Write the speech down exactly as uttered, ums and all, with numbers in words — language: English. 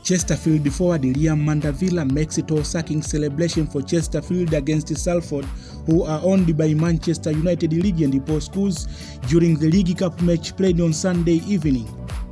Chesterfield forward Liam Mandeville makes it all-sacking celebration for Chesterfield against Salford, who are owned by Manchester United legend Paul Scholes during the League Cup match played on Sunday evening.